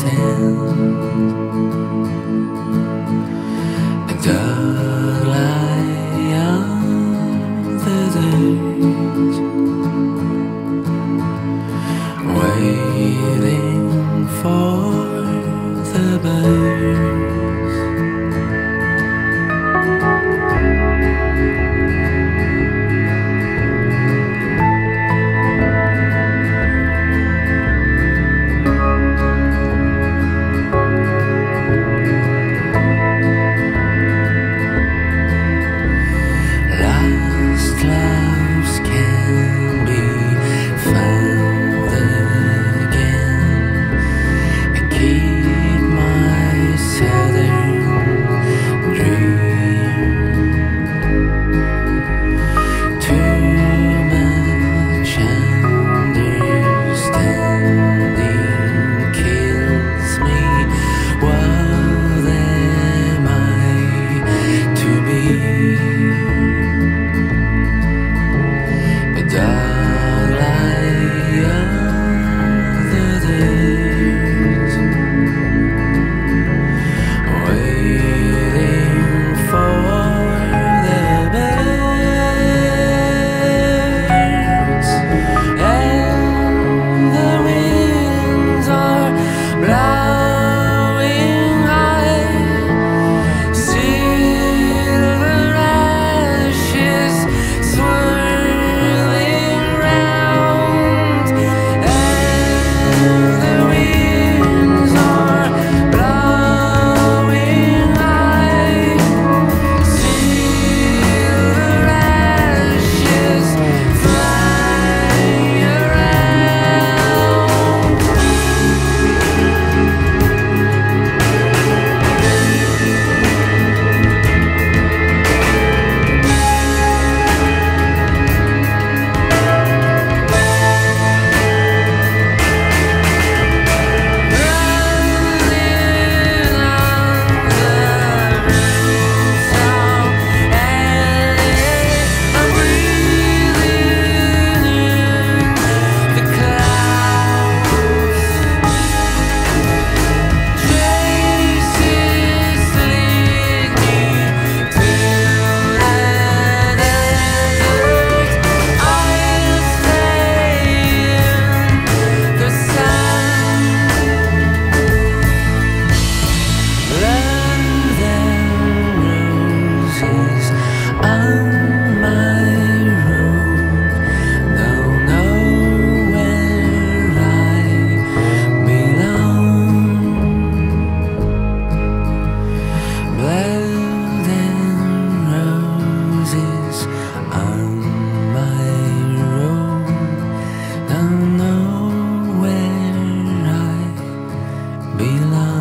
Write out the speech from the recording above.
waiting for the birds. Lost loves can be found again. I keep my southern dream. Too much understanding kills me. What am I to be? Dark light of the days, waiting for the birds, and the winds are blowing high. Silver ashes belong.